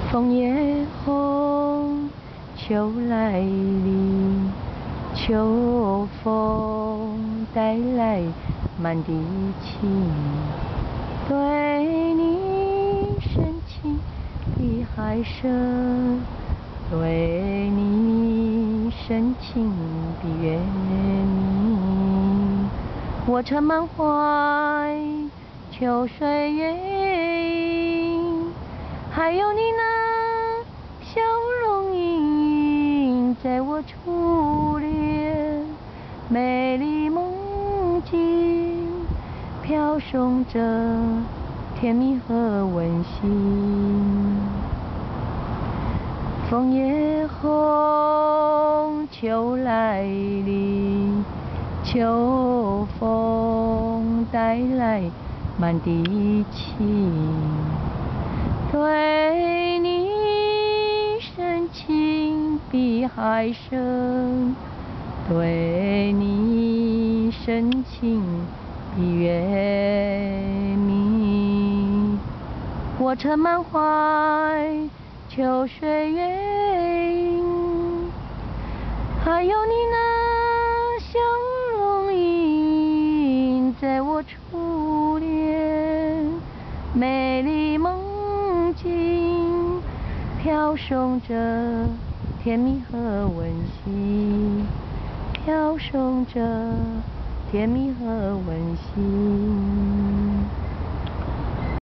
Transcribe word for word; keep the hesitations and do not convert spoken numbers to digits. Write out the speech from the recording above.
枫叶红，秋来临，秋风带来满地情。对你深情比海深，对你深情比月明。我盛满怀，秋水月影，还有你那笑容盈盈，在我初恋美丽梦境，飘送着甜蜜和温馨。枫叶红，秋来临，秋风带来满地情。对你深情比海深，对你深情比月明。我盛满怀，秋水月影，还有你那笑容盈盈，在我初恋美丽梦境，飘送着甜蜜和温馨，飘送着甜蜜和温馨。